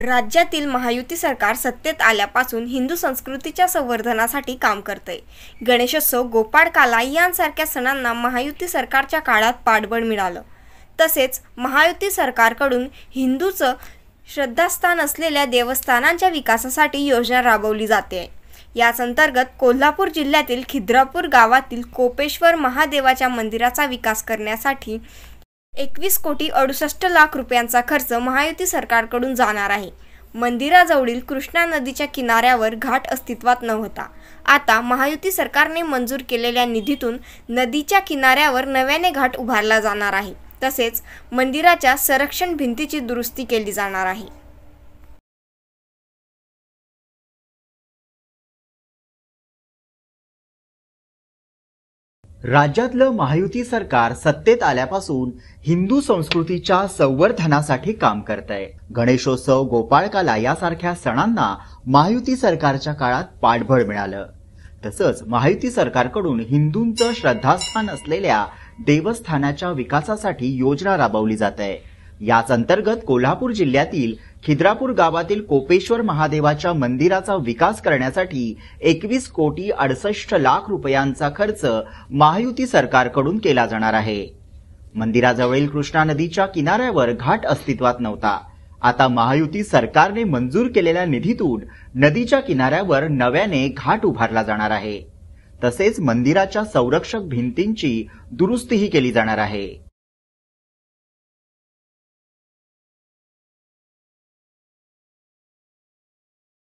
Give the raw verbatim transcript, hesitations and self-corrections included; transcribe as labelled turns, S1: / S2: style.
S1: राज्यातील महायुती सरकार सत्तेत आल्यापासून हिंदू संस्कृतीच्या संवर्धनासाठी काम करते। गणेशोत्सव, गोपाळकाला यांसारख्या सणांना महायुती सरकारच्या काळात पाठबळ मिळालं। तसेच महायुती सरकारकडून हिंदूचं श्रद्धास्थान असलेल्या देवस्थानांच्या विकासासाठी योजना राबवली जाते। याच अंतर्गत कोल्हापूर जिल्ह्यातील खिद्रापूर गावातील कोपेश्वर महादेवाच्या मंदिराचा विकास करण्यासाठी एकवीस कोटी अडुसष्ट लाख रुपयांचा खर्च महायुती सरकारकडून जाणार आहे। मंदिराजवळील कृष्णा नदीच्या किनाऱ्यावर घाट अस्तित्वात नव्हता। आता महायुती सरकारने मंजूर केलेल्या निधीतून नदीच्या किनाऱ्यावर नव्याने घाट उभारला जाणार आहे। तसेच मंदिराच्या संरक्षण भिंतीची दुरुस्ती केली जाणार आहे।
S2: राज्यातलं महायुती सरकार सत्तेत आल्यापासून हिंदू संस्कृतीच्या संवर्धनासाठी काम करतंय। गणेशोत्सव, गोपाळकाला यासारख्या सणांना महायुती सरकारच्या काळात पाठबळ मिळालं। तसंच महायुती सरकारकडून हिंदूंचं श्रद्धास्थान असलेल्या देवस्थानाच्या विकासासाठी योजना राबवली जाते। याच अंतर्गत कोल्हापूर जिल्ह्यातील खिद्रापूर गावातील कोपेश्वर महादेवाच्या मंदिराचा विकास करण्यासाठी एकवीस कोटी अडुसष्ट लाख रुपयांचा खर्च महायुती सरकारकडून केला जाणार आहे। मंदिराजवळील कृष्णा नदीच्या किनाऱ्यावर घाट अस्तित्वात नव्हता। आता महायुती सरकारने मंजूर केलेल्या निधीतून नदीच्या किनाऱ्यावर नव्याने घाट उभारला जाणार आहे। तसेच मंदिराच्या संरक्षक भिंतींची दुरुस्तीही केली जाणार आहे।